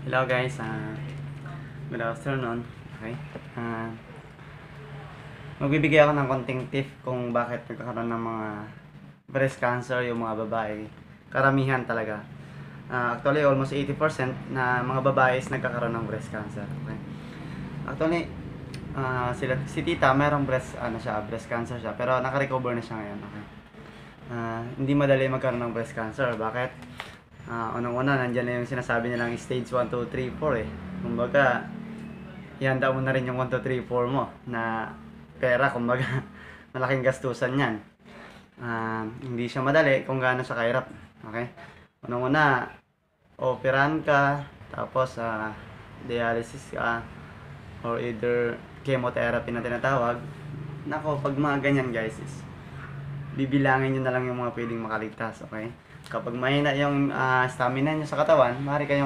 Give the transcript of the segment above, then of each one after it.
Hello guys, good afternoon. Okay. Magbibigay ako ng konting tip kung bakit nagkakaroon ng mga breast cancer yung mga babae. Karamihan talaga. Actually, almost 80% na mga babae is nagkakaroon ng breast cancer. Okay. Actually, si tita, merong breast cancer siya, pero naka-recover na siya ngayon. Okay. Hindi madali magkaroon ng breast cancer. Bakit? Unang-una, nandyan na yung sinasabi nilang stage 1, 2, 3, 4 eh. Kumbaga, ihanda mo na rin yung 1, 2, 3, 4 mo na pera, kumbaga, malaking gastusan yan. Hindi siya madali kung gaano siya kahirap. Okay? Unang-una, operahan ka, tapos dialysis ka, or either chemotherapy na tinatawag. Nako, pag mga ganyan guys, is bibilangin nyo na lang yung mga pwedeng makaligtas, okay? Kapag mahina yung stamina nyo sa katawan, maaari kayong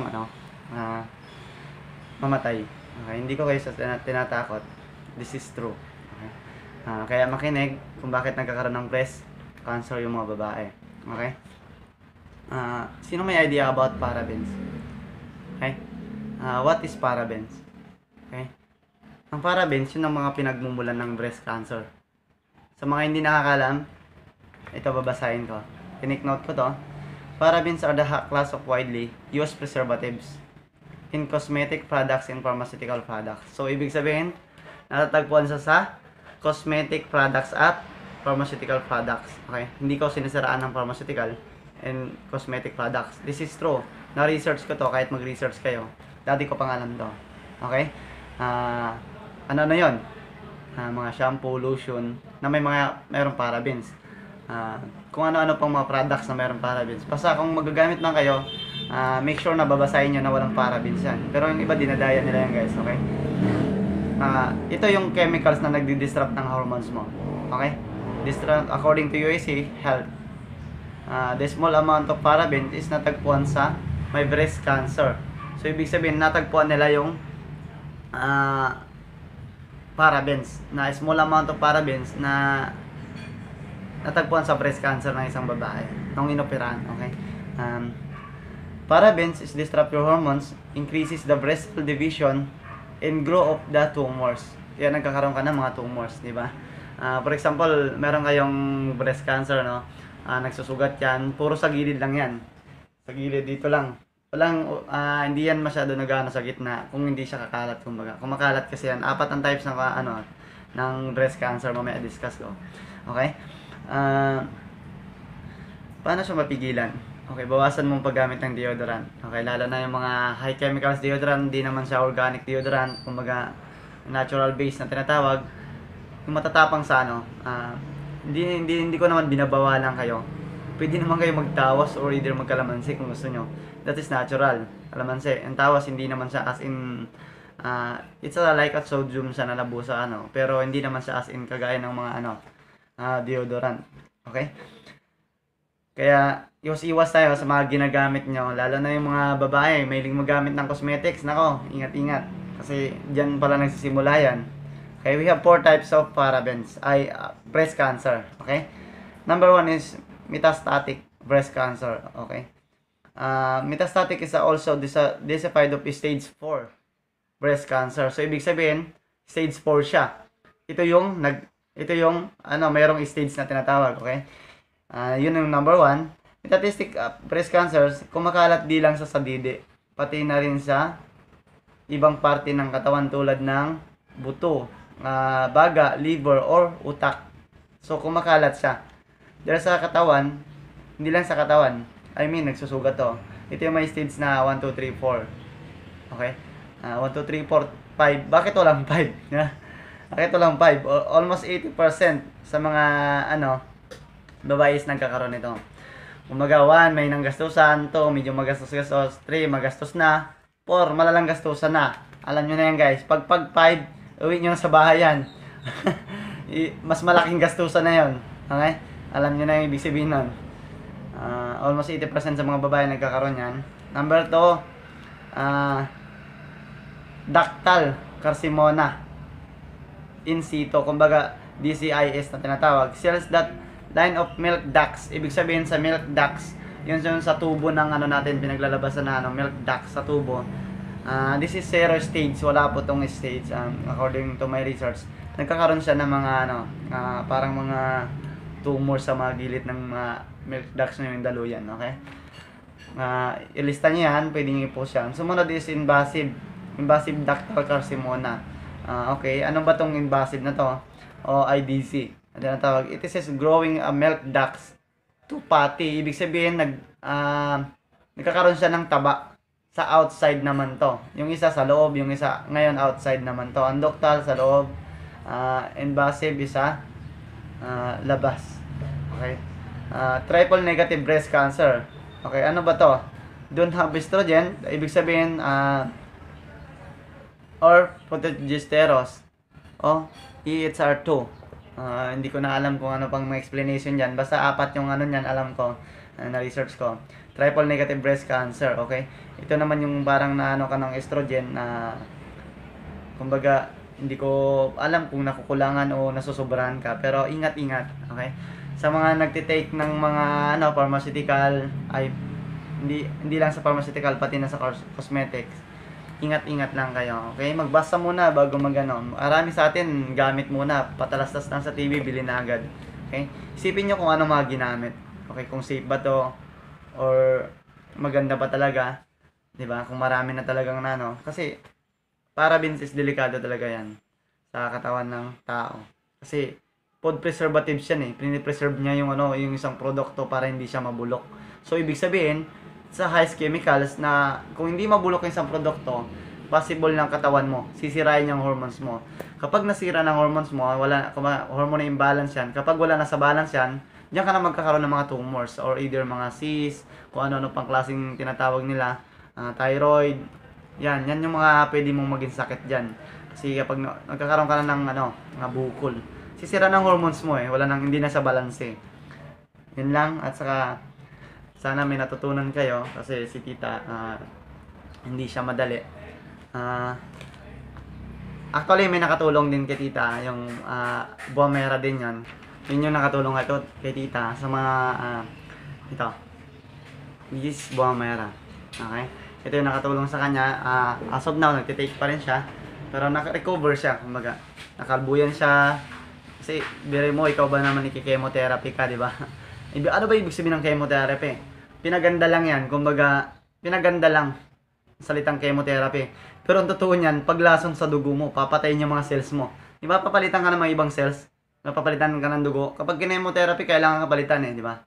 mamatay. Okay? Hindi ko kayo tinatakot. This is true. Okay? Kaya makinig kung bakit nagkakaroon ng breast cancer yung mga babae. Okay? Sino may idea about parabens? Okay? What is parabens? Okay? Ang parabens, yun ang mga pinagmumulan ng breast cancer. Sa mga hindi nakakalam, ito babasahin ko. Tinik note ko to. Parabens are the class of widely used preservatives in cosmetic products and pharmaceutical products. So, ibig sabihin, natatagpuan sa cosmetic products at pharmaceutical products. Okay? Hindi ko sinisiraan ng pharmaceutical and cosmetic products. This is true. Na-research ko to kahit mag-research kayo. Dati ko pang alam to. Okay? Ano na yon? Mga shampoo, lotion, na mayroong parabens. Kung ano-ano pang mga products na mayroong parabens. Basta kung magagamit man kayo, make sure na babasahin nyo na walang parabens yan. Pero yung iba, dinadaya nila yan guys, okay? Ito yung chemicals na nagdi-disrupt ng hormones mo. Okay? According to UAC Health, the small amount of parabens is natagpuan sa may breast cancer. So, ibig sabihin, natagpuan nila yung parabens, na small amount of parabens na natagpuan sa breast cancer ng isang babae nung inoperahan. Okay? Parabens is disrupt your hormones, increases the breast cell division, and grow of the tumors. Yan, nagkakaroon ka ng mga tumors, di ba? For example, meron kayong breast cancer, no? Nagsusugat yan, puro sa gilid lang yan. Sa gilid, dito lang. Hindi yan masyado nagano sa gitna kung hindi siya kakalat, kumbaga. Kung makalat kasi yan, 4 ang types ng breast cancer, mamaya discuss ko. Okay? Paano siya mapigilan? Okay, bawasan mong paggamit ng deodorant. Okay, lalo na yung mga high chemicals deodorant, hindi naman siya organic deodorant, kumbaga natural base na tinatawag. Yung matatapang sa hindi ko naman binabawalan kayo. Pwede naman kayo magtawas or either magkalamansi kung gusto nyo. That is natural. Kalamansi. Ang tawas hindi naman siya as in it's like a sodium siya na labo sa pero hindi naman siya as in kagaya ng mga deodorant. Okay? Kaya, iwas tayo sa mga ginagamit nyo. Lalo na yung mga babae, mahilig magamit ng cosmetics. Nako, ingat-ingat. Kasi, dyan pala nagsisimula yan. Okay, we have 4 types of parabens. Breast cancer. Okay? Number 1 is metastatic breast cancer. Okay? Metastatic is also classified of stage 4 breast cancer. So, ibig sabihin, stage 4 siya. Ito yung mayroong stage na tinatawag, okay? Yun yung number 1. Metastatic breast cancers, kumakalat di lang sa sadidi, pati na rin sa ibang parte ng katawan tulad ng buto, baga, liver, or utak. So, kumakalat siya. Dahil sa katawan, hindi lang sa katawan, nagsusugat to. Ito yung may stage na 1, 2, 3, 4. Okay? 1, 2, 3, 4, 5. Bakit walang 5? Bakit walang 5? Almost 80% sa mga babae is nagkakaroon nito. Kumaga 1, may nang gastusan. 2, medyo magastos-gastos. 3, magastos na. 4, malalang gastusan na. Alam nyo na yan guys. Pag 5, uwi nyo sa bahay yan. Mas malaking gastusan na yon. Okay? Alam nyo na yung ibig sabihin nun. Almost 80% sa mga babae nagkakaroon yan. Number 2, ductal carcinoma in situ, kumbaga DCIS na tinatawag. Cells that line of milk ducts. Ibig sabihin sa milk ducts, yun sa tubo ng natin, pinaglalabasan na milk ducts sa tubo. This is zero stage, wala po tong stage. According to my research, nagkakaroon siya ng mga parang mga tumor sa mga gilid ng mga milk ducts na yung daluyan, okay? Ilista niyo yan, pwede niyo i-post yan. Sumunod is invasive ductal carcinoma. Okay, ano ba tong invasive na to? O IDC. Ano na tawag? It is growing milk ducts too fatty. Ibig sabihin, nagkakaroon siya ng taba. Sa outside naman to. Yung isa sa loob, yung isa ngayon outside naman to. Ang ductal sa loob, invasive isa labas. Okay? Triple negative breast cancer. Okay, ano ba to? Don't have estrogen, ibig sabihin or progesterone o EHR2. Hindi ko na alam kung ano pang may explanation diyan. Basta apat yung ano niyan, alam ko na research ko. Triple negative breast cancer, okay? Ito naman yung parang naano ka ng estrogen na kumbaga hindi ko alam kung nakukulangan o nasusobrahan ka, pero ingat-ingat, okay? Sa mga nagte-take ng mga pharmaceutical, ay hindi lang sa pharmaceutical, pati na sa cosmetics. Ingat-ingat lang kayo, okay? Magbasa muna bago magano. Marami sa atin gamit muna, patalastas lang sa TV, bili na agad. Okay? Isipin niyo kung ano mga ginamit. Okay, kung safe ba to or maganda ba talaga, 'di ba? Kung marami na talagang kasi parabens is delikado talaga 'yan sa katawan ng tao. Kasi food preservatives yan eh. Pini-preserve niya yung yung isang produkto para hindi siya mabulok. So ibig sabihin, sa highest chemicals na kung hindi mabulok yung isang produkto, possible ng katawan mo, sisirain yung hormones mo. Kapag nasira ng hormones mo, wala hormone imbalance yan. Kapag wala na sa balance yan, diyan ka na magkakaroon ng mga tumors or either mga cysts, kung ano-ano pang klaseng tinatawag nila, thyroid. Yan yung mga pwede mong maging sakit diyan. Kasi kapag nagkakaroon ka na ng mga bukol, sisira ng hormones mo eh, hindi na sa balance eh. Yun lang, at saka sana may natutunan kayo kasi si tita hindi siya madali. Actually may nakatulong din kay tita, yung Buamera din yon. Yun yung nakatulong kay tita sa mga ito. This Buamera. Okay? Ito yung nakatulong sa kanya. As of now, nagtitake pa rin siya. Pero naka-recover siya. Kumbaga, nakalbuyan siya. Kasi, biro mo, ikaw ba naman iki-chemotherapy ka, di ba? Ano ba ibig sabihin ng chemotherapy? Pinaganda lang yan. Kumbaga, pinaganda lang salitang chemotherapy. Pero ang totoo niyan, paglason sa dugo mo, papatayin yung mga cells mo. Di ba, papalitan ka ng mga ibang cells? Napapalitan ka ng dugo. Kapag chemotherapy, kailangan ka palitan di ba?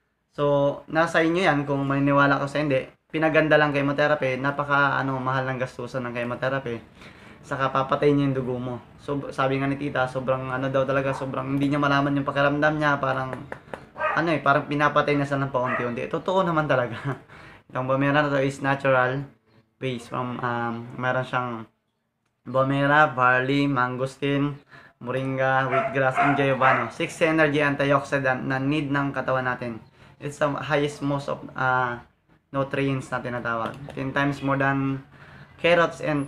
So, nasa inyo yan kung maniniwala ka sa hindi. Pinaganda lang chemotherapy, napaka mahal ng gastusan ng chemotherapy. Saka papatayin niya yung dugo mo. So, sabi nga ni tita, sobrang daw talaga, sobrang hindi niya malaman yung pakiramdam niya, parang parang pinapatay na siya ng paunti-unti. Totoo naman talaga. Itong Buamera na to is natural base from meron siyang Buamera, barley, mangosteen, moringa, wheatgrass, and giovanni. 6 energy antioxidant na need ng katawan natin. It's the highest most of nutrients na tinatawag. 10 times more than carrots, and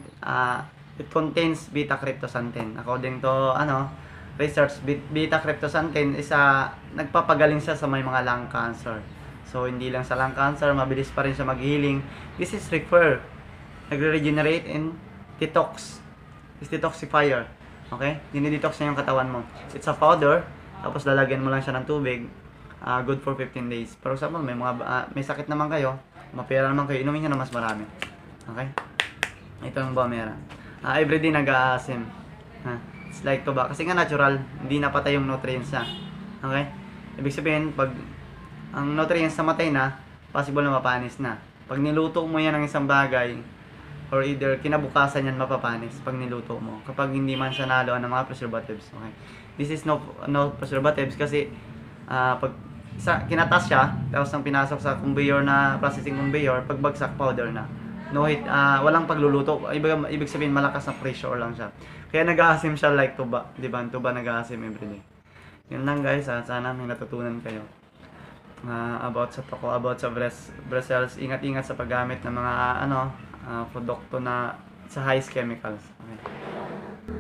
it contains beta-cryptosantine. According to research, beta-cryptosantine is nagpapagaling siya sa may mga lung cancer. So hindi lang sa lung cancer, mabilis pa rin siya mag-healing. This is nagre-regenerate and detox. It's detoxifier. Okay? Dinidetox niya yung katawan mo. It's a powder, tapos lalagyan mo lang siya ng tubig. Good for 15 days. Pero sa may sakit naman kayo, mapera naman kayo, inumin nyo na mas marami. Okay? Ito yung Buamera. Everyday nag-aasim. It's like to ba? Kasi nga natural, hindi napatay yung nutrients niya. Okay? Ibig sabihin, pag ang nutrients namatay na, possible na mapanis na. Pag niluto mo yan ng isang bagay, or either kinabukasan yan mapapanis pag niluto mo. Kapag hindi man siya naluan ng mga preservatives. Okay? This is no preservatives kasi pag kinatas siya, tapos nang pinasok sa conveyor na processing conveyor, pagbagsak powder na. No heat, walang pagluluto. Ibig sabihin malakas na pressure lang siya. Kaya nag-aasim siya like tuba, 'di ba? Tuba nag-aasim everyday. Yun lang guys, sana may natutunan kayo. About sa breast cells, ingat-ingat sa paggamit ng mga produkto na sa highest chemicals. Okay.